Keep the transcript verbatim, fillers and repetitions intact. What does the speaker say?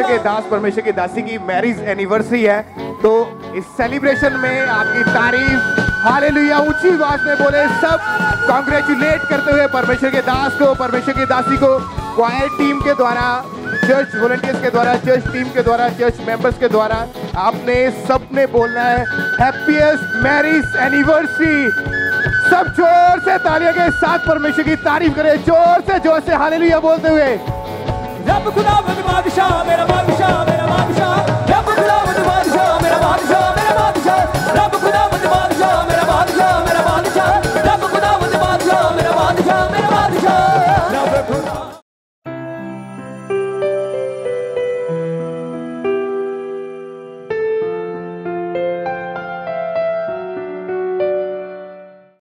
के दास परमेश्वर की दासी की मैरिज एनिवर्सरी है, तो इस सेलिब्रेशन में आपकी तारीफ हालेलुया ऊंची आवाज में बोले सब, कॉन्ग्रेचुलेट करते हुए परमेश्वर के दास को, परमेश्वर की दासी को, क्वायर टीम के द्वारा, चर्च वॉलंटियर्स के द्वारा, चर्च टीम के द्वारा, चर्च मेंबर्स के द्वारा आपने सबने बोलना है हैप्पीएस्ट मैरिज एनिवर्सरी। सब जोर से तालियों के साथ परमेश्वर की तारीफ करें, जोर से जोर से हालेलुया बोलते हुए। रब खुदा बादशाह मेरा